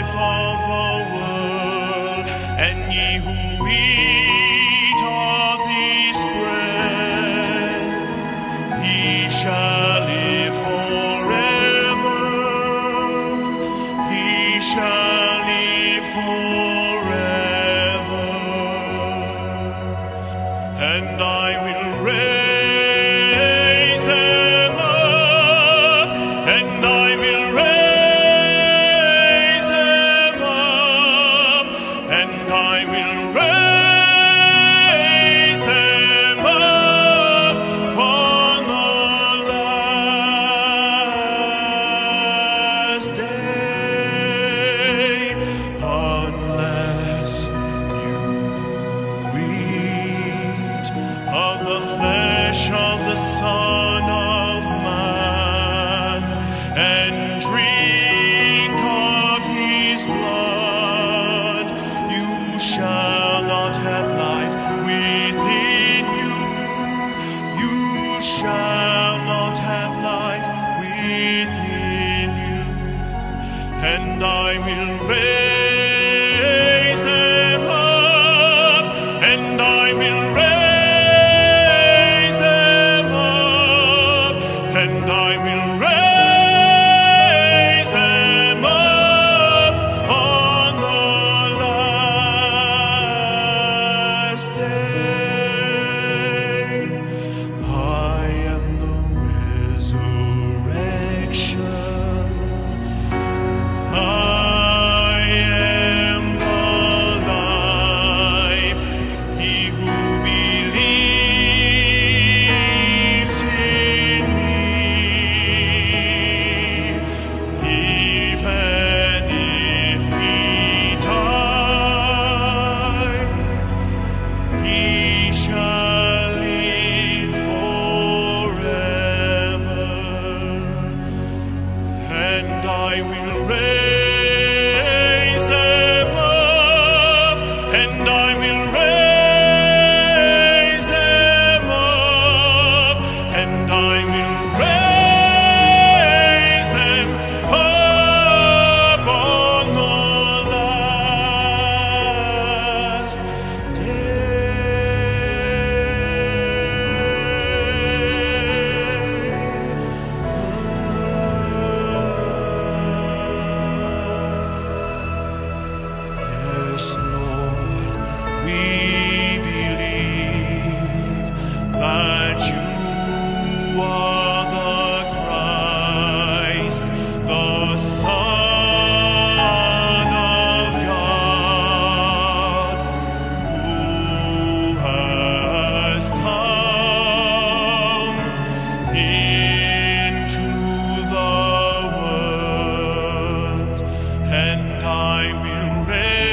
life of the world, and ye who eat of this bread, ye shall live forever. He shall live forever, and I will raise them up, and I will raise them up, and I will raise them up on the last day, unless you eat of the flesh of the Son of Man, and drink of his blood, you shall not have life within you. You shall not have life within you, and I will raise them up, and I will raise them up, and I will raise them up on the last day. I am the resurrection. I am the life. He who believes in me, even if he die, he shall live forever, and I will raise them up, and I will raise them up, and I will raise them up on the last Yes, Lord, we believe that you are the Christ, the Son of God, who has come into the world, and I will raise